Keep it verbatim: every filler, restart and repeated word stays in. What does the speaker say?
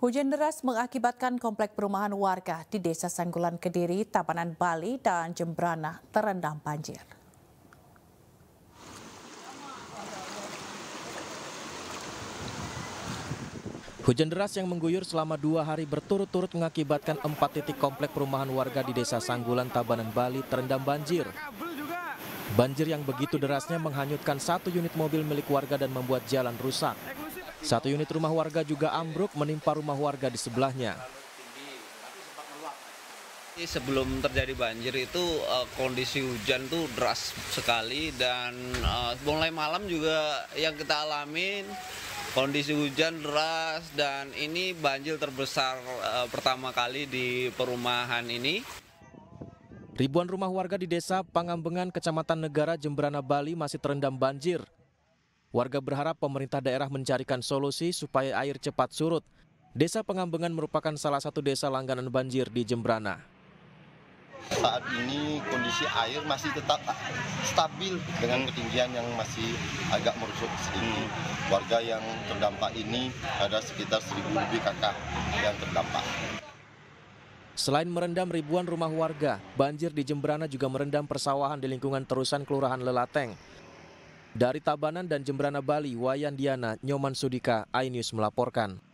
Hujan deras mengakibatkan komplek perumahan warga di Desa Sanggulan Kediri, Tabanan Bali, dan Jembrana terendam banjir. Hujan deras yang mengguyur selama dua hari berturut-turut mengakibatkan empat titik komplek perumahan warga di Desa Sanggulan, Tabanan Bali terendam banjir. Banjir yang begitu derasnya menghanyutkan satu unit mobil milik warga dan membuat jalan rusak. Satu unit rumah warga juga ambruk menimpa rumah warga di sebelahnya. Sebelum terjadi banjir itu uh, kondisi hujan tuh deras sekali dan uh, mulai malam juga yang kita alamin kondisi hujan deras dan ini banjir terbesar uh, pertama kali di perumahan ini. Ribuan rumah warga di Desa Pangambengan, Kecamatan Negara, Jembrana, Bali masih terendam banjir. Warga berharap pemerintah daerah mencarikan solusi supaya air cepat surut. Desa Pangambengan merupakan salah satu desa langganan banjir di Jembrana. Saat ini kondisi air masih tetap stabil dengan ketinggian yang masih agak merusuk sedikit. Warga yang terdampak ini ada sekitar seribu lebih kakak yang terdampak. Selain merendam ribuan rumah warga, banjir di Jembrana juga merendam persawahan di lingkungan Terusan Kelurahan Lelateng. Dari Tabanan dan Jembrana, Bali, Wayan Diana, Nyoman Sudika, iNews melaporkan.